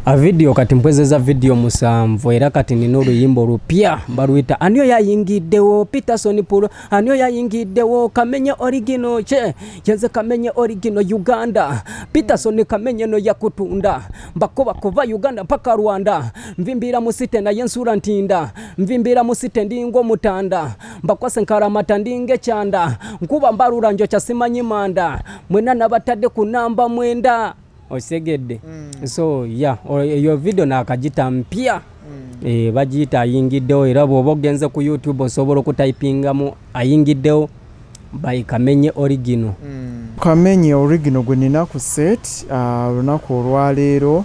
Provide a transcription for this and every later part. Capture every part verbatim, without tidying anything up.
a video kati mpwezeza video musanvu era kati nina oluyimba olupya baluyita aniyo yayingiddewo Peterson Pulo aniyo yayingiddewo Kamenye original che yenze Kamenye original Uganda Peterson Kamenye no yakutunda mbakoba kuva Uganda mpaka Rwanda mvimbira musite na yensura ntinda mvimbira musite ndingo mutanda mbakwase nkaramata ndinge chanda nkuba mbarura njo chasimanyi manda mwena nabatadde kunamba mwenda osegedde mm. So yeah yo video nakagita mpya mm. eh bagita ayingiddewo era bwoba ogenze ku YouTube osobola okutypinga mu ayingiddewo by Kamenye original mm. Kamenye original gwe nina ku set uh, lunaku olwaleero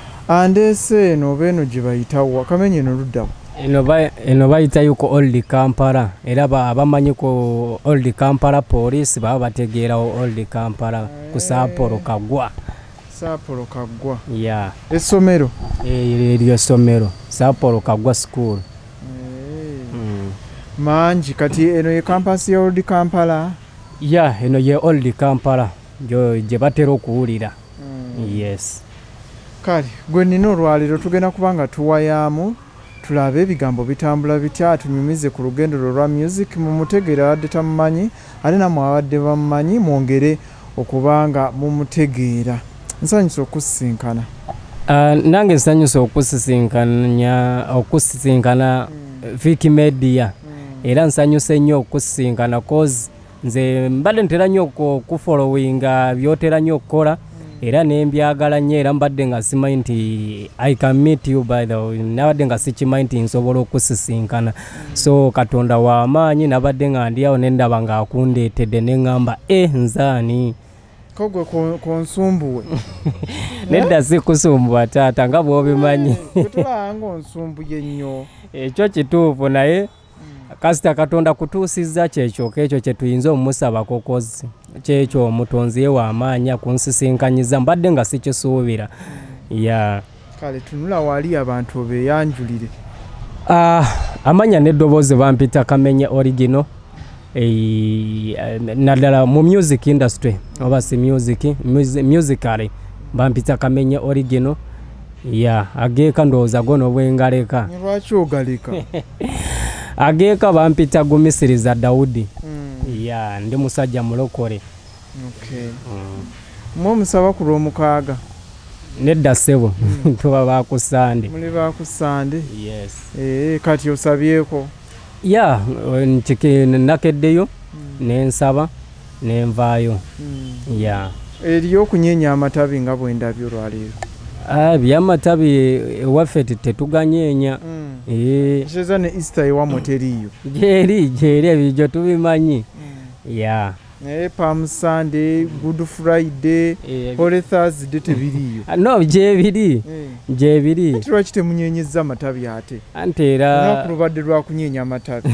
andese no beno gye bayitawo Kamenye no luddawo eno ba eno bayita yuko old Kampala era ba abamanyi ko old Kampala police baba bategeera old Kampala hey. Ku Sapporo Kagwa Sapporo Kagwa yeah essomero eh iliyo somero Sapporo Kagwa school hey. mm. Manji kati eno ye campus ya old Kampala yeah eno ye old Kampala jo je batero okuwulira mm. Yes kali gwe nino olwaliro tugenda kubanga tuwayamu tulabe ebigambo bitambula bitya tunyumize ku lugendo lwa music mu mutegera adde tamanyi ali namwe abadde bamanyi mwongere okubanga mu mutegera nsanyusa okusinkana uh, nange nsanyusa okusisinkanya okusisinkana mm. Viki Media mm. Era nsanyusa nnyo okusinkana cause nze mbadde ntera nnyo okufollowinga byotera nnyo okukola era nembyagala nnyo era mbadde nga simanyi nti I can meet you by the way nabadde nga sikimanyi nti nsobola okusisinkana mm. So Katonda w'amaanyi nabadde nga ndi awo nendaba nga akundeetedde neŋŋamba e nzaani kogwe konsumbuwe nedda si kusumbuwa taata nga bw'obimanyi tulanga onsumbuye nnyo ekyo kituufu naye kasita Katonda kutuusizza kyekyoka ekyo kye tuyinza omusaba kokozi kyekyo omutonzi ye w'amaanyi akunsisinkanyizza mbadde nga sikisuubira ya kale tunula wali abantu beyanjulire ah amanya n'eddoboozi bampita Kamenye original eh nadala mu music industry oba si music musically bampita Kamenye original ya ageeka ndowooza gono bwengaleka lwaki ogaleka ageeka bampita Gumisiriza Daudi mm. Ya ndi musajja mulokole okay mm. Mwe musaba ku lwomukaaga nedda sebo mm. Tuba bakusande muli bakusande yes eh kati osabyeko ya nchike nakeddeyo mm. Nensaba nenvaayo mm. Ya eriyo okunyenya amatabi nga bwendabyo lwaleero ah byamatabi waffe tetuganyeenya mm. Eh sheza ne Easter ewa moteriyo jeri jeri ebyo tubimanyi mm. Ya eh Palm Sunday Good Friday eh, Holy Thursday tebiriyo no jebiri eh. Jebiri tuwa kite munyenyeza amatabi ate antera nakulubadde lwa kunyenya amatabi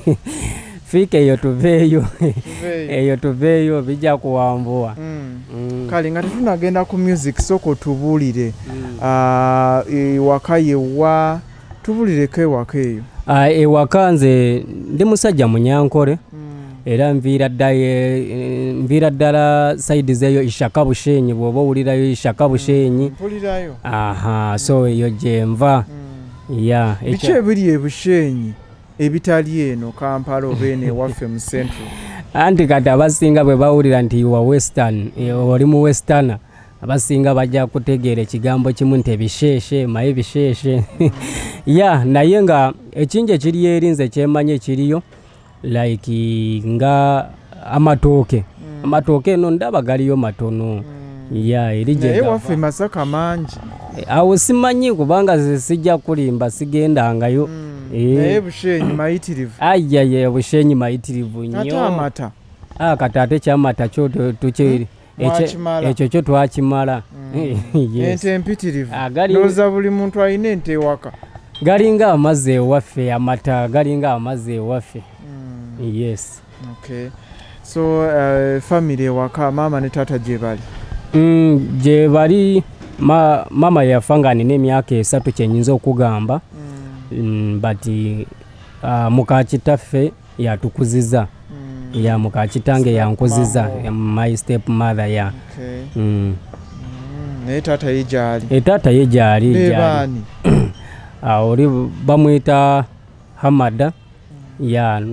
fike eyo tuveeyo eyo tuveeyo bijja kuwambua mm. mm. Kale nga tunagenda ku music soko tubulire mm. ah ewaka yewa tubulire ke waka eyo ah ewaka nze ndi musajja munyankole mm. Era nvira ddaye nvira ddala side zeyo Ishaka Bushenyi bwoba owulirayo Ishaka Bushenyi mpulirayo mm. Aha so eyo gyemva mm. Ya biki ebiri ebushenyi ebitali eno Kampala obene waffe mu central anti kati abasinga bwe bawulira nti wa western oli mu western abasinga bajja kutegeera ekigambo kimu nti ebisheshe maye bisheshe ya naye nga ekinje kiri erinze kyemanye kiriyo like nga amatooke mm. Amatooke eno ndaba galiyo matono mm. Ya erije naye waffe Masaka mangi awo simanyi kubanga sijja kulimba sigendangayo mm. Naye Bushenyi mayitirivu ayya ye Bushenyi mayitirivu nnyo ata amata ah katate kyamata kyo tukiri ekyo kyo twakimala ente empitirivu noza buli muntu ayina ente waka galinga amazzi ewaffe amata galinga amazzi ewaffe yes okay so uh, family waka mama ne tata gye bali mm gye bali ma, mama yafanga nine emyaka esatu kyenyinza okugamba mm. mm, but uh, mukakitaffe yatukuziza mm. Ya mukakitange yankuziza my step mother ya okay. mm. mm. ne tata ye gyali e tata ye gyali bebani oli bamwita Hamada ya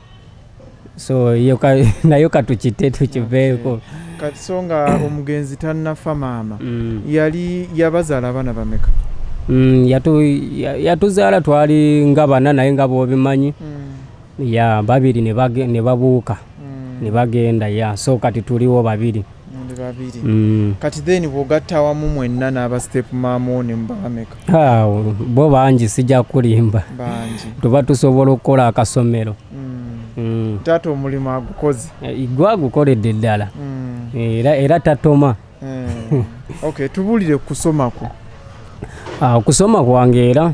so yo nayo katukite tukiveeko kati songa omugenzi tannafa maama yali yabazaala abaana bameka Mm, yatu yatuzaala twali nga bana naye nga bwobimanyi mm. ya babiri ne bage ne babuuka mm. ne bagenda ya so kati tuliwo babiri ndi babiri mm. kati then bwogatta wamu mwenna n'aba step maama ne mbameka ah bo banji sijja kulimba banji tuba tusobola okukola akasomero mm. mm. tato omulimu agukozi igwa gukoledde ddala mm. era era tatoma mm. okay tubulire kusomako Ah, kusoma kwange era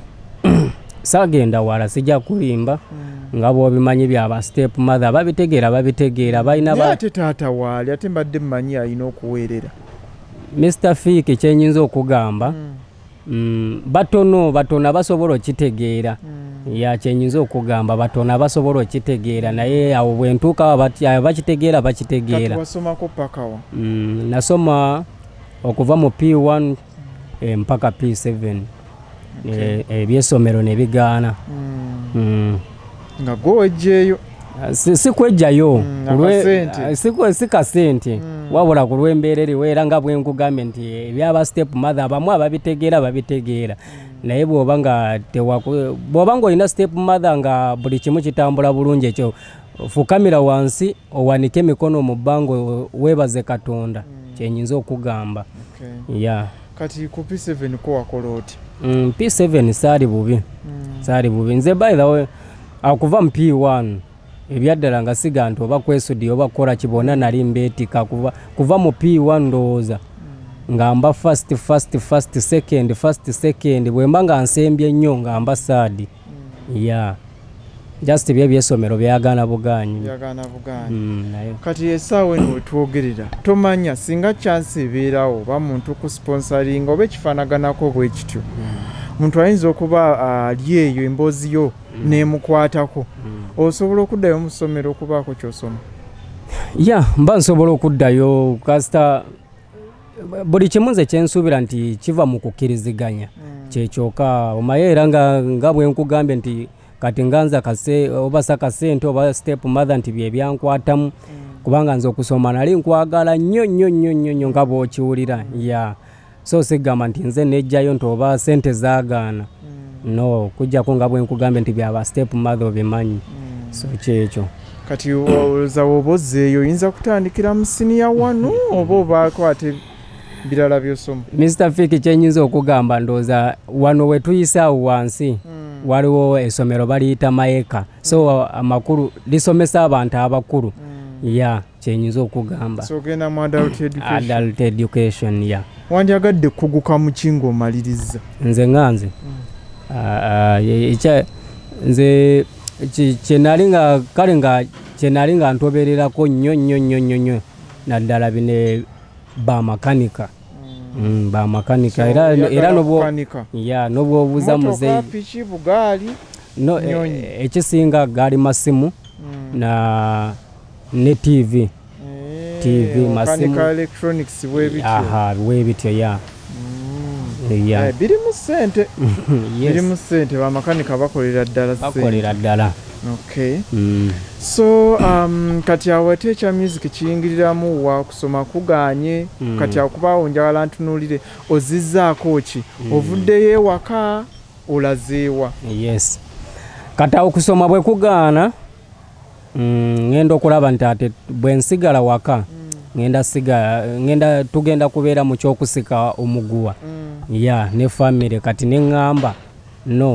sagenda wala sijja kulimba mm. nga bwobimanyi byaba step mother babitegeera babitegeera balina ba ate taata wali ate mbadde mmanyi alina okuweerera Mister Fiki kyenyinza okugamba mm. mm, batono batona basobola okitegeera mm. ya kyenyinza okugamba batona basobola okitegeera naye awo bwentuuka bakitegeera bakitegeera kati wasomako pakawa mm, nasoma okuva mu P one E, mpaka P seven okay. ebyesomero e, nebigaana mm. mm. nga gwejjeeyo si, si kwejjayo mm, si, si kasente mm. wabula ku lw'embeera eriwo era nga bwenkugambye nti ebyaba step mother abamu ababitegeera babitegeera mm. naye bw'oba nga bw'oba ng'olina step mother nga buli kimu kitambula bulungi ekyo fukamira wansi owanike emikono mu bbanga weebaze Katonda mm. kyenyinza okugamba okay. yeah. kati ku P seven ko wakola oti mm, P seven saali bubi mm. saali bubi nze by the way akuva mu P one ebyaddala nga siga nti oba kwesudi oba kukola kibona nali mbeetika kuva, kuva mu P one ndowooza mm. nga mba first first first second first second bwemba nga nsembye ennyo nga mba saadi mm. yeah. just bye byesomero byagana buganyi byagana buganyi mm, nayo kati esaawa eno wetwogerera tomanya singa chance ebeerawo ba muntu ku sponsoring oba ekifanaganako bwe kityo muntu mm. ayinza okuba ali uh, eyo emboozi yo mm. nemukwatako mm. osobola okuddayo mu ssomero okubaako kyosoma ya yeah, mba nsobola okuddayo kasita buli kimu nze kyensuubira nti kiva mu kukkiriziganya mm. kyekyoka omaye era nga, nga bwe nkugambye nti kati nganza kase oba sakasente oba step mother nti bye byankwatamu mm. kubanga nze okusoma nali nkwagala nnyo nnyo nnyo nnyo nga bw'okiwulira mm. ya so sigamba nti nze nejjayo nti oba sente zaagaana mm. no kujjako nga bwe nkugambye nti byaba step mother obimanyi mm. so kyekyo kati olowooza woba ozzeeyo oyinza kutandikira mu siniya wanu oba obaako ate birala byosoma Mister Fiki kyenyinza okugamba ndowooza wano we tuyisaawo wansi mm. waliwo esomero baliyita mayeka so mm. amakulu lisomesa abantu abakulu mm. ya yeah, kyenyinza okugamba so genda mu adult education adult education ya yeah. wandyagadde kuguka mu kingo omaliriza nze nganze mm. uh, uh, nze kyenali nga kale nga kyenali nga ntobererako nnyo nnyo nnyo nnyo nnyo naddala bine bamakanika mm. mm, bamakanika so, era era nobwo ya nobwo buza muzeyi piki bugali no ekisinga e, gali masimu mm. na ne T V e, T V masimu electronics webityo aha webityo ya mm. ya yeah, biri mu sente yes. biri mu sente bamakanika bakolera ddala sente bakolera ddala okay mm. so um, kati awo ate ekya music kiyingiriramu wa kusoma kuganye mm. kati akubaawo njagala ntunuulire ozizzaako ki mm. ovuddeyo ewaka olazeewa yes kati awo kusoma bwe kugaana mm, ngenda okulaba nti ate bwe nsigala waka mm. ngenda siga ngenda tugenda kubeera mu kyokusika omuguwa mm. ya yeah, ne family kati neŋŋamba no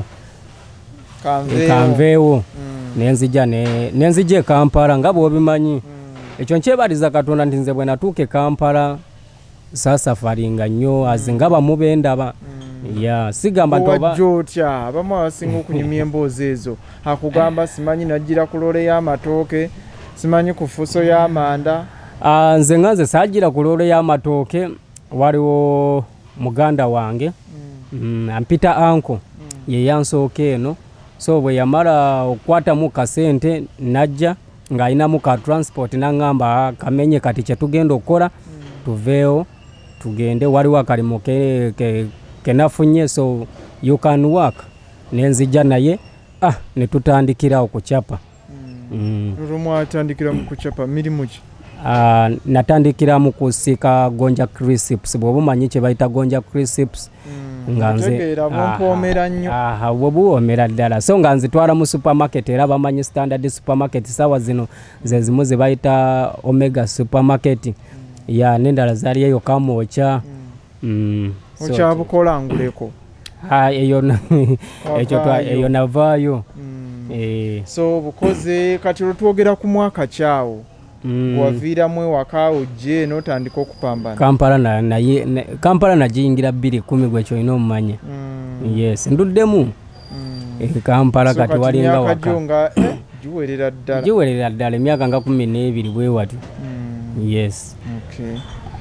kanveewo mm. nenzija ne nenzije Kampala nga bwobimanyi mm. ekyo nkyebaliza Katonda nti nze bwe natuuka e Kampala saasafaringa nnyo mm. azinga bamubendaba mm. ya yeah, sigamba ntoba wajjotya abamu abasinga okunyumya emboozi ezo akugamba simanyi najjira ku loole y'amatooke simanyi ku fuso y'amanda uh, nze nga nze saajira ku loole y'amatooke waliwo muganda wange mm. mm, ampita anko mm. ye yansooka eno so bwe yamala okukwatamu kasente najja ng'alinamu ka transport naŋŋamba Kamenye kati kye tugenda okukola mm. tuveewo tugende waliwo akalimo ke, ke, kenafunye so you can work nenzija naye ah ne tutandikira okuchapa mm. mm. mwatandikira mu kuchapa mirimu ki Uh, natandikira mu kusika gonja crisps bwoba manyi kye bayita gonja crisps mm. nganze bompomera nnyo aha bwobuwomera ddala so nga nzitwala mu supermarket era bamanyi standard supermarket sawa zino ze zimu ze bayita omega supermarket mm. ya nendala zali eyo kamocha mm. mm. so, okyabukola nguleko ah eyo ekyo twa eyo navayo mm. eh so bukoze kati twogera ku mwaka kyawo Mm. waviramu wakao je notandika okupambana Kampala na na, na Kampala najingira bbiri kumi gwe kyo ino mmanye mm. yes nduddemu mm. e Kampala so, kati walinga waka jonga eh, juwerera ddala juwerera ddala emyaka nga kumi n'ebiri bwe watu mm. yes okay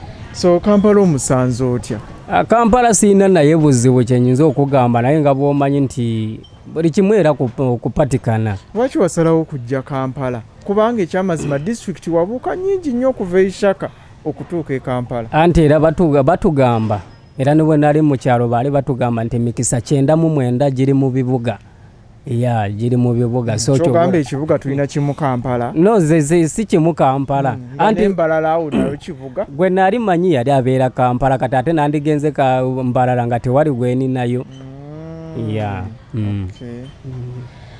so Kampala omusanzo otya a Kampala sina naye buzibu kyenyinza okugamba naye nga bwomanyi nti buli kimwera kupatikana lwaki wasalawo okujja Kampala kubanga ekyamazima district wabuuka nyingi nnyo okuva Ishaka okutuuka e Kampala anti era batuga batugamba era ne bwe nali mu kyalo baali batugamba nti emikisa kyenda mu mwenda giri mu bibuga ya giri mu bibuga mm. so kyogamba ekibuga tulina kimu Kampala no ze, ze si kimu Kampala mm. anti Mbalala awo nayo kibuga gwe nali manyi yali abeera Kampala kati ate nandigenze ka Mbalala nga tewali gweni nayo mm. ya mm. okay. mm.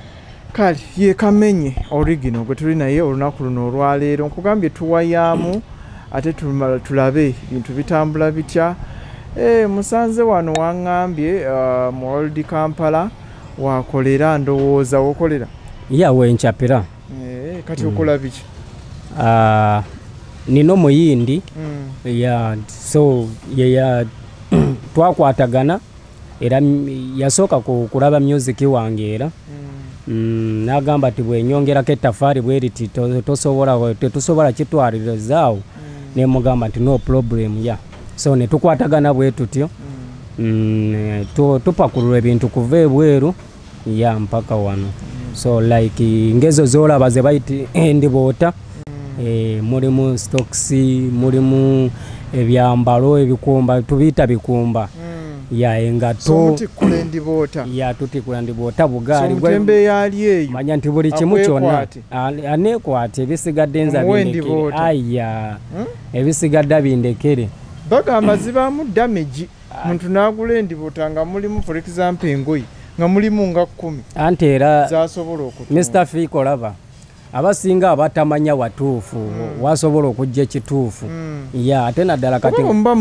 Kali ye Kamenye original gwe tuli naye olunaku luno olwaleero nkugambye tuwayamu ate tulabe bintu bitambula bitya eh musanze wano wangambye uh, mu Old Kampala wakolera ndowooza wokolera ya wenchapira eh kati mm. okola biki ah uh, nino muyindi mm. ya so ye ya twakwatagana era yasoka kulaba music wange era mm. Mm, nagamba ati bwe nyongera ke tafari bwe riti tosobola tetusobola kitwalira zaawo mm. ne mugamba ati no problem ya so ne tukwatagana bwe tutyo mm. mm, to tupakulura ebintu kuve bweru ya mpaka wano mm. so like ngezo zola baze baiti ndibota mm. eh mulimu stocks mulimu ebyambalo ebikumba tubita bikumba mm. ya engato so muti kulendi bota ya tuti kulendi bota bugali so mtembe yali eyo manya nti buli kimu kyonna ane kwate ebisigadde enza bindekere aya hmm? ebisigadde bindekere bagamba zibamu damage muntu nagulendi bota nga mulimu for example engoyi nga mulimu nga kumi anti era zasobola okutu Mister Fiko lava abasinga abatamanya watuufu mm. wasobola okujja ekituufu mm. ya ate naddala kati mba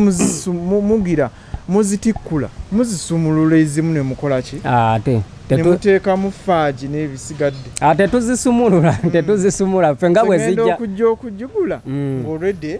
mugira muzitikula muzisumulula ezimu ne mukola ki ate temuteeka mu faaji n'ebisigadde ate tuzisumulula mm. tetuzisumula ffe nga bwe zijja okujja okujugula mm. already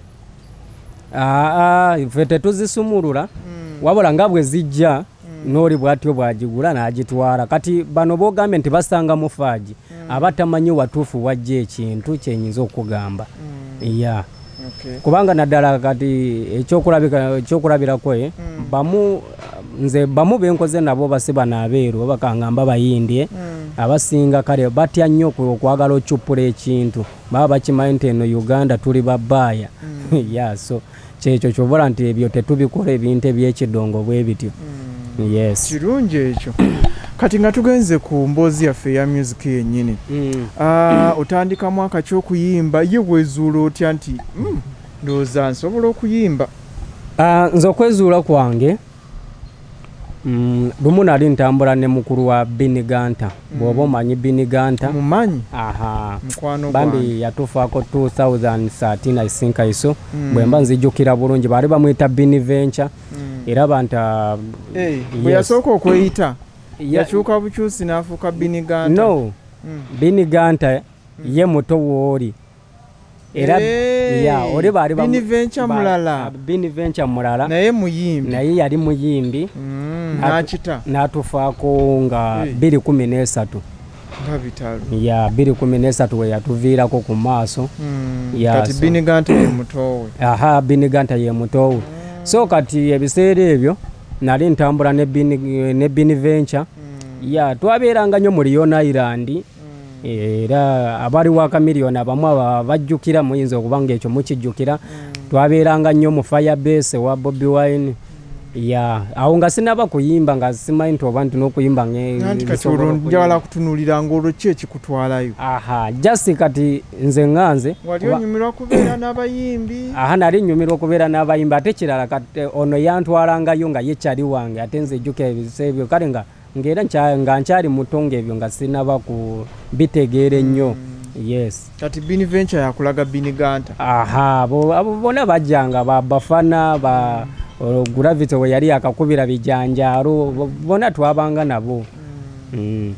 aa ffe tetuzisumulula mm. wabula nga bwe zijja mm. n'oli bwatyo bwagigula n'agitwala kati bano bogambye nti basanga mu faaji mm. abatamanyi watuufu wajja ekintu kyenyinza okugamba mm. ya okay. kubanga naddala kati ekyokulabika ekyokulabirako mm. bamu nze bamu benkoze nabo basiba nabeeru bakangamba bayindye mm. abasinga kale batya nnyo okwagala okyupula ekintu baba bakimanyi nti eno Uganda tuli babaaya mm. ya so kyekyo kyobola nti ebyo tetubikola ebintu ebyekidongo bwe bityo mm. yes kirungi ekyo kati nga tugenze ku mboozi yaffe ya music yennyini mm. uh, otandika mwaka ky'okuyimba ye bwezuula otya nti mm, ndowooza nsobola okuyimba uh, nze okwezuula kwange mm, lumu nali ntambula ne mukulu wa Biniganta mm. bw'oba omanyi Biniganta mumanyi aha mukwano bambi yatufaako two thousand thirteen I think iso mm. bwe mba nzijjukira bulungi baali bamwita Biniventure mm. era banta hey, yes. bwe yasooka okweyita yakyuka bukyusi n'afuuka Biniganta no mm. Biniganta mm. ye muto wooli era hey, ya oli baali Biniventure mulala Biniventure mulala naye muyimbi naye yali muyimbi mm, n'akita n'atufaako nga hey. bbiri kumi n'esatu nga bitalo ya bbiri kumi n'esatu we yatuviirako ku maaso mm. ya kati so. Biniganta ye mutowe aha Biniganta ye mutowe mm. so kati ebiseera ebyo nali ntambula ne Bini ne Biniventure mm. ya twabeeranga nnyo mu Lion Island mm. era abali waka miliyoni abamu bajjukira muyinza okubanga ekyo mukijjukira mm. twabeeranga nnyo mu firebase wa Bobi Wine ya awo nga sinaba kuyimba nga simanyi nti oba nti n'okuyimba nti kati olwo njagala kutunulira ng'olwo ki ekikutwalayo aha just kati nze nganze wali onyumirwa kubeera n'abayimbi aha nali nnyumirwa okubeera n'abayimbi ate kirala kati ono yantwalangayo nga ye kyali wange ate nze ejjuka ebisa ebyo kale nga ng'era nga nkyali muto ng'ebyo nga sinaba ku bitegeera ennyo yes kati Bini Venture yakulaga Bini Ganta aha abo bona bajjanga bafana ba Gravity we yali akakubira bijanjaalo bona twabanga nabo mm.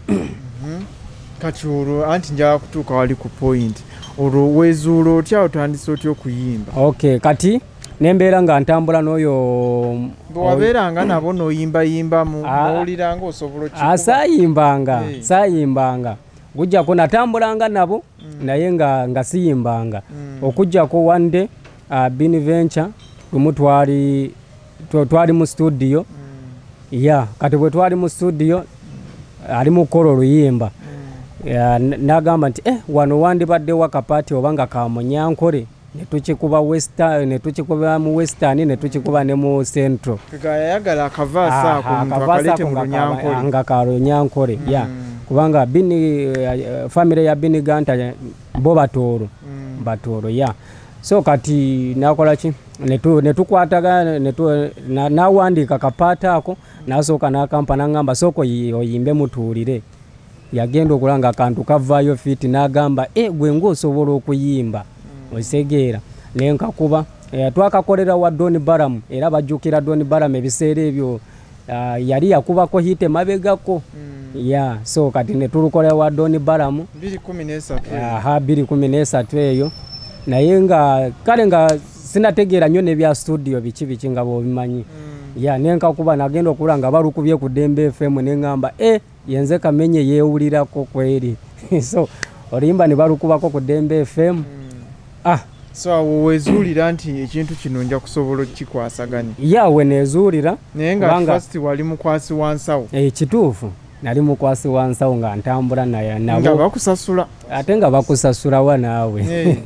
mm. kati olwo anti njagala kutuuka wali ku point olwo wezuulo otya otandise otya okuyimba okay kati nembeera nga ntambula n'oyo bwewabeeranga nabo n'oyimbayimbamu n'owuliranga osobola okikuba saayimbanga hey. saayimbanga okujjako natambulanga nabo mm. naye nga, nga siyimbanga mm. okujjako one day uh, Bini Venture lumu twali twali mu studio mm. ya kati bwe twali mu studio ali mu kola oluyimba mm. nagamba nti eh wano wandibadde wakapaati obanga kamunyankole netukikuba western netukikuba mu western netukikuba ne mu central kagayagala akavaasa ako muntu akalete mu runyankole nga karunyankole mm. ya kubanga Bini uh, family ya Bini Ganta bo batoro mm. batoro ya so kati nakola ki netu netukwataga netu na, nawandika kapaata ako nasooka nakampana ngamba soko oyimbe mutuulire yagenda okulanga akantu kavaayo fiti nagamba e gwe ng'osobola okuyimba mm. osegeera nenkakuba e, twakakolera wa Don Baramu era bajjukira Don Baramu ebiseera ebyo uh, yali yakubako hite mabegako mm. ya so kati netulukolera wa Don Baramu bbiri kumi n'esatu aha bbiri kumi n'esatu eyo naye nga kale nga sinategeera nnyo nebya studio biki biki nga bobimanyi mm. ya nenkakuba nagenda okulanga balukubye ku Dembe F M nengamba e yenze Kamenye yeewulirako kweri so olimba ne balukubako ku Dembe F M mm. ah so awo wezuulira nti ekintu kino nja kusobola okikwasaganya ya we nezuulira naye nga first wali mukwasi wansawo ekituufu nali mukwasi wansawo nga ntambula naye nabo nga bakusasula ate nga bakusasula wa naawe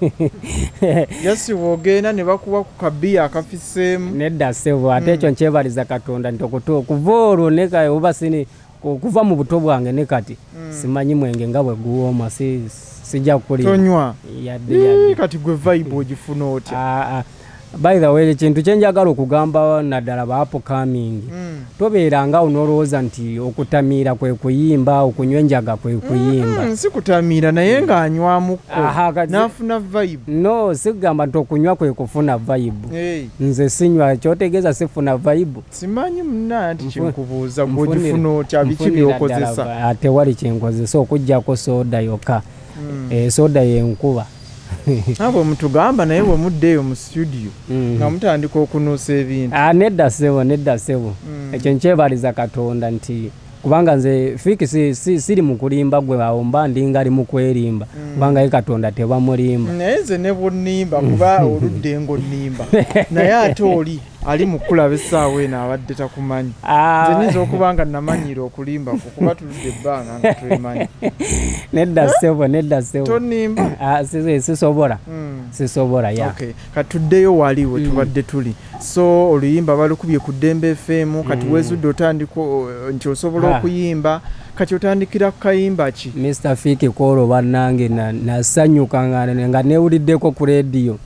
hey. yasi wogenda ne bakuba ku kabiya akafiseemu nedda ssebo ate ekyo mm. nkyebaliza Katonda nti okuva olwo neka oba sini kuva mu buto bwange ne kati mm. simanyi mwenge nga bwe guwooma si, sijja kukulira tonywa yadde yadde kati gwe vibe ogifuna otya ah, ah. By the way ekintu kyenjagala okugamba naddala ba upcoming mm. tobeeranga onolowooza nti okutamiira kwe kuyimba okunywa enjaga kwe kuyimba mm, si kutamiira naye ng'anywamukko n'afuna vibe no sigamba nti okunywa kwe kufuna vibe hey. nze sinywa kyotegeeza sifuna vibe simanyi munna nti kyenkubuuza gwogifuna otya biki byokozesa tewali kyenkozesa okuggyako soda yokka mm. e, soda yenkuba abo mutugamba naye bwe muddeeyo mu studio mm. nga mutandika okunuusa ebintu ah, nedda ssebo nedda ssebo mm. ekyo nkyebaliza Katonda nti kubanga nze fiki si, si, siri mu kulimba gwe awo mba ndinga ali mu kwerimba mm. kubanga ye Katonda tebamulimba naye nze ne bonnimba kuba oludde ng'onnimba naye ate oli ali mu kulaba essaawa eno abadde takumanyi nze nyinza okuba nga namanyiira okulimba kuba tuludde ebbanga nga twemanyi nedda ssebo nedda ssebo tonnimba sisobola sisobola ya okay kati tuddeyo wali we tubadde tuli so oluyimba balukubye ku Dembe F M kati wezudde otandika nti osobola okuyimba kati otandikira kayimba ki Mister Fiki Kolo bannange nasanyuka nga newuliddeko ku radio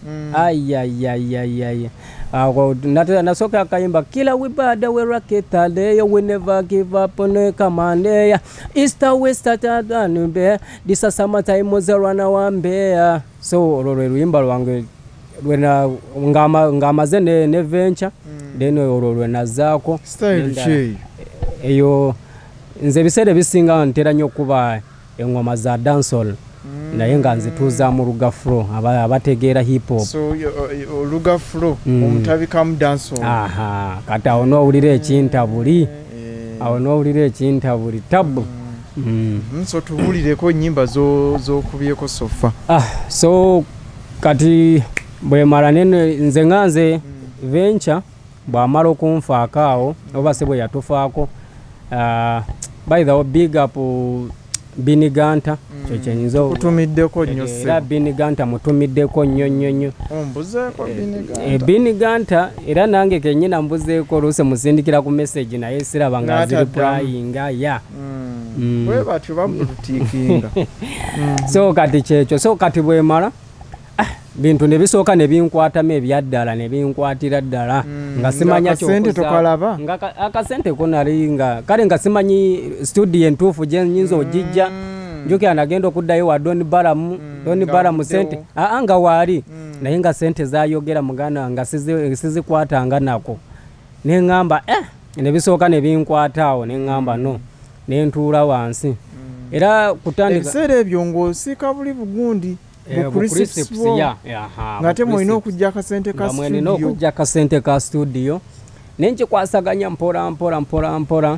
ayayayayaya ako nasoka kayimba kila wibada we raketa leyo we never give up on kamande Easter West Saturday this is summer time zerana wambea so olwo luyimba lwange lwena ngama ngamaze ne, ne venture mm. then olwo lwena zaako style che eyo nze biseera bisinga ntera nnyo kuba engoma za dancehall mm. naye nga nzituuza mu lugafro abategeera hip hop so olugafro mm. omutabika mu dancehall aha kati awo n'owulira ekintabuli awo n'owulira ekintabuli tabu mm. mm. mm. so tubulireko nnyimba z'okubyeko zo sofa ah so kati bwe mala nze nga nze mm. venture bw'amala okunfaako awo oba si bwe yatufaako uh, by the way big up biniganta kyo kyenyinza kutumiddeko nnyo era biniganta mutumiddeko nnyo nnyo nnyo ombuzeeko biniganta e biniganta era nange kenyina mbuzeeko oluusi musindikira ku message naye siraba nga ziriplyinga ya bwe batyo babulutiikinga so kati kyekyo so kati bwemala bintu ne bisooka ne binkwatamu ebyaddala ne binkwatira ddala nga simanya kyokuza nga akasente ko nali nga kale nga simanyi studio entuufu gye nnyinza ogijja njukira nagenda okuddayo wa doni baramu doni baramu sente aa nga waali naye nga sente zayogera muganda nga sizikwatanga nako ne ŋŋamba eh ne bisooka ne binkwataawo ne ŋŋamba no ne ntuula wansi era kutandika ebiseera ebyo ng'osiika buli bugundi ngate mwina okujja akasente ka studio mwina okujja akasente ka studio nenkikwasaganya mpola mpola mpola mpola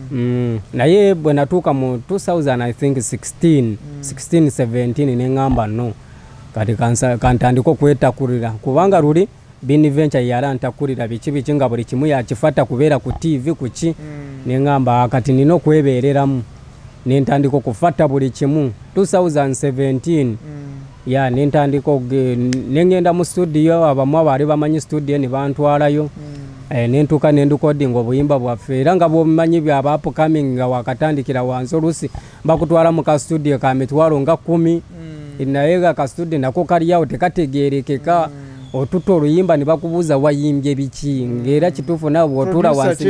naye bwe natuuka mu two thousand I think sixteen sixteen seventeen ne ŋŋamba no kati kantandika okwetakulira kubanga luli Bini Venture yarantakulira biki biki nga buli kimu yakifata kubeera ku T V kuki ne ŋŋamba kati nina okwebeereramu nentandika okufata buli kimu two thousand seventeen ya nentandika nengenda mu studio abamu abaali bamanyi studio ne bantwalayo eh nentuka nendukodinga obuyimba bwaffe era nga bwomanyi byaba upcoming nga wakatandikira wansi olusi bakutwala mu ka studio ka mitwalo nga kumi naye ga ka studio nako kali yawo tekategerekeka otuto oluyimba ne bakubuuza wayimbye biki ng'era kituufu nawe bw'otuula wansi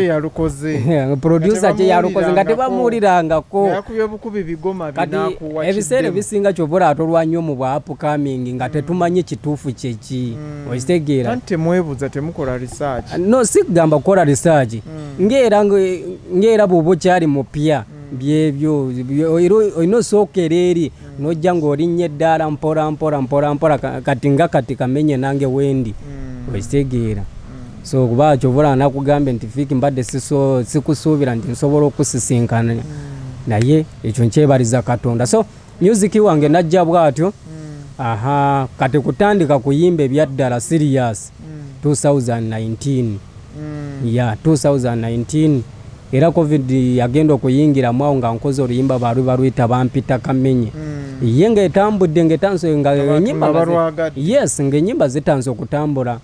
producer kye yalukoze nga tebamuwulirangako kati ebiseera ebisinga kyobula atolwa nnyo mu bwa upcoming nga tetumanyi kituufu kyeki okitegeera temwebuuza temukola research no si kugamba kukola research ng'era ng'era bw'oba okyali mupya byebyo olina osookera eri n'ojja ng'olinnye eddaala mpola mpola mpola mpola kati nga kati kamenye nange wendi okitegeera so kuba kyobula nakugambe nti fiiki mbadde sikusuubira nti nsobola okusisinkana naye ekyo nkyebaliza Katonda so music wange najja bwatyo aha kati kutandika kuyimba ebyaddala serious two thousand nineteen ya two thousand nineteen era covid yagenda okuyingira mwawo nga nkoze oluyimba baali baluyita bampita Kamenye ye ng'etambudde ng'etanso nga ennyimba yes ng'ennyimba zitanze okutambula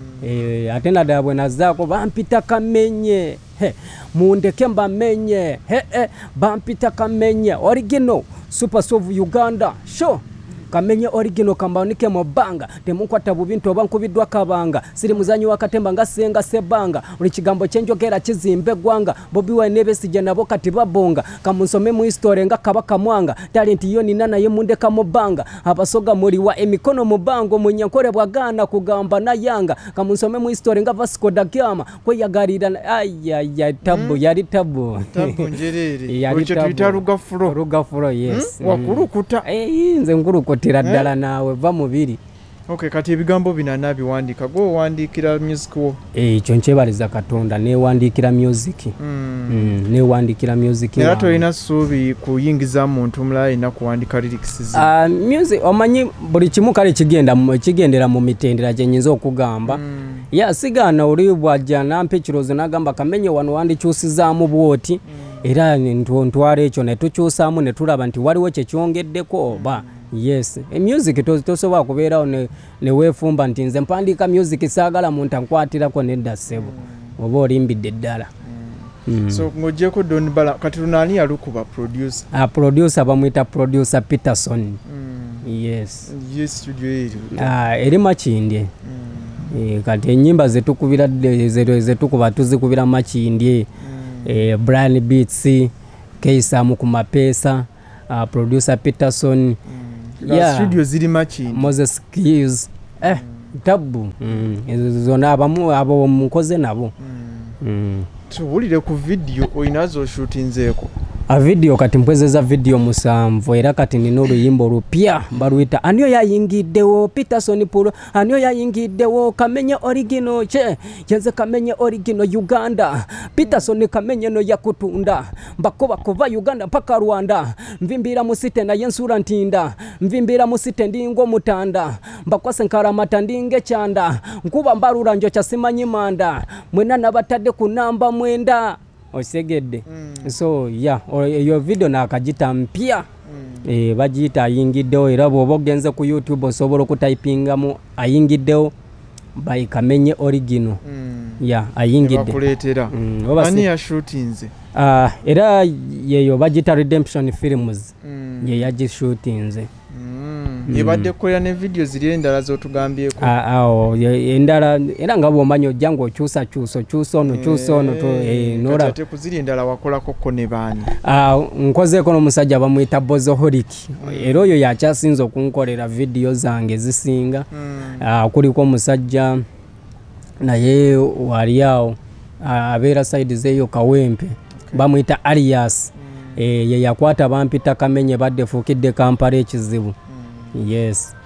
ate naddala bwe nazzaako bampita Kamenye mundeke mbamenye bampita Kamenye original super of Uganda sure Kamenye original kambanike mu banga temukwata bubintu oba nkubiddwa kabanga siri muzanyi wakatemba nga senga sebanga uli kigambo kyenjogera kizimbe gwanga Bobi Wine besije nabo kati babonga kamunsome mu history nga kabaka mwanga talent yo nina naye mundeka mu banga abasoga muri wa emikono mu bango munyankore bwagana kugamba na yanga kamunsome mu history nga Vasco da Gama kweyagarira ayaya tabu yari tabu tabu njerere ocho twita rugafuro rugafuro yes wakurukuta eh nze ngurukuta ddala nawe va mubiri okay kati ebigambo binana biwandika go wandikira music wo eh kyo nkyebaliza Katonda ne wandikira music mm ne wandikira music era toyina suubi kuyingiza muntu mulala ina kuwandika lyrics ah music omanyi buli kimu kale kigenda kigendera mu mitendera gye nyinza okugamba ya sigana oli bwajja nampe kirozo nagamba Kamenye wano wandikyusizaamu bwoti era ntwala ekyo ne tukyusaamu ne tulaba nti waliwo kye kyongeddeko oba yes e music to tosoba kubeerawo ne ne weefumba nti nze mpandika music saagala muntu ankwatirako nedda ssebo oba olimbidde ddala so ng'ogyeko Don Bala kati lunaani yalukuba producer a producer bamwita producer Peterson yes yes studio eri ah eri Makindye eh kati ennyimba zetukubira zetukuba tuzikubira Makindye eh Brian Beats Keisa mu kumapesa producer Peterson yeah studio ziri Makindye Moses Keys eh tabu ezo zona abamu abo mukoze nabo tubulire ku video oyinazo shootinzeko a video kati mpwezeza video musanvu era kati nina oluyimba olupya baluyita aniyo yayingiddewo Peterson Pulo aniyo yayingiddewo Kamenye original che yenze Kamenye original Uganda Peterson Kamenye no yakutunda mbakoba kova Uganda mpaka Rwanda mvimbira musite na yensura ntinda mvimbira musite ndingo mutanda mbakwase nkaramata ndinge chanda nkuba mbarura njo kyasimanyi manda mwena nabatadde kunamba mwenda osegedde so yeah eyo video nakagita mpya eh bagita ayingiddewo era bw'oba ogenze ku YouTube osobola okutypingamu ayingiddewo by Kamenye original yeah ayingidde bakuleetera ani ya shootinze ah era yeyo bagita Redemption Films ye yagishootinze yebadde koya ne video ziri endala zotugambyeko ah awo endala era nga bwomanyo jango chusa chuso chuso no chuso no to eh nora kati kuziri endala wakolako ko ne bani ah nkozeko no musajja bamuyita Bozoholic era oyo yakyasinza okunkolera video zange zisinga ah kuliko musajja naye wali awo abeera side zeyo Kawempe bamuyita Alias eh ye yakwata bampita Kamenye badde fukidde Kampala ekizibu yes